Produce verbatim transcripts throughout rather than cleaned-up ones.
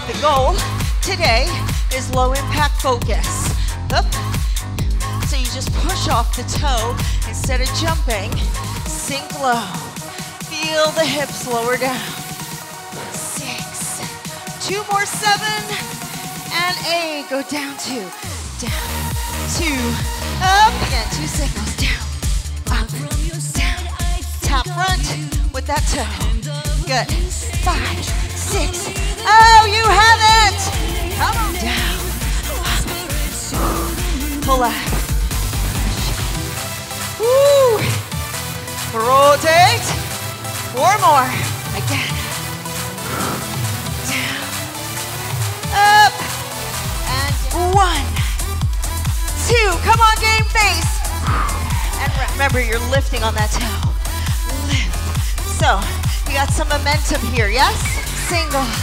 But the goal today is low impact focus. Up. So you just push off the toe instead of jumping. Sink low. Feel the hips lower down. Six. Two more, seven. And eight. Go down two. Down. Two. Up. Again, two signals. Down. Up. Down. Tap front with that toe. Good. Five. Six. Oh, you have it. Come on. Down. Up. Pull up. Woo. Rotate. Four more. Again. Down. Up. And one. Two. Come on, game face. And remember, you're lifting on that toe. Lift. So, you got some momentum here, yes? Singles.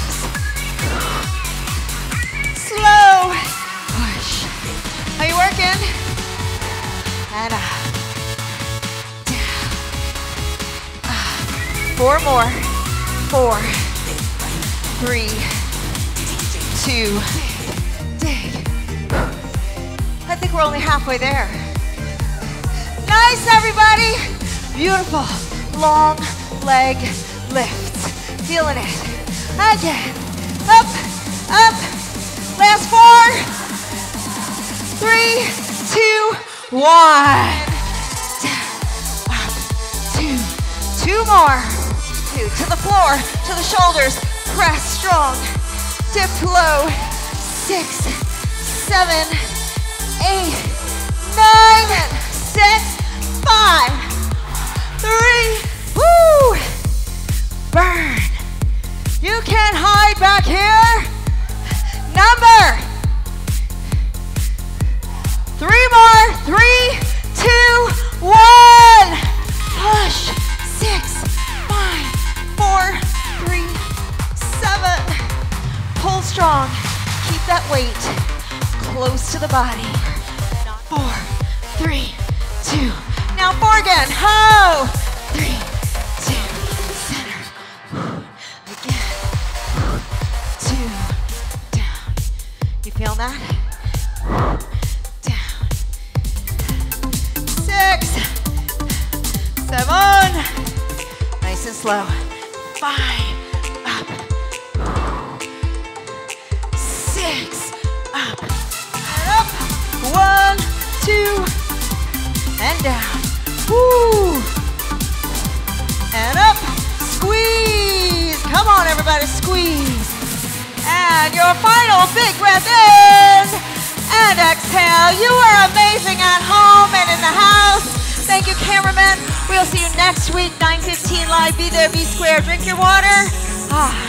Slow. Push. Are you working? And up. Down. Up. Four more. Four. Three. Two. Dig. I think we're only halfway there. Nice, everybody. Beautiful. Long leg lifts. Feeling it. Again. Up. Up. Last four. Three. Two. One. Up. Two. Two more. Two. To the floor. To the shoulders. Press strong. Dip low. Six. Seven. Eight. Nine. Six. Five. Three. Woo. Burn. You can't hide back here. Number. Three more. Three, two, one. Push. Six, five, four, three, seven. Pull strong. Keep that weight close to the body. Four, three, two. Now four again. Ho. Three, two, center. Again. Two, down. You feel that? Down. Six, seven. Nice and slow. Five, up. Six, up. And up. One, two, and down. Woo. And up. Squeeze. Come on, everybody, squeeze. And your final big breath in. And exhale. You are amazing at home and in the house. Thank you, cameraman. We'll see you next week, nine fifteen live. Be there, be square. Drink your water. Ah.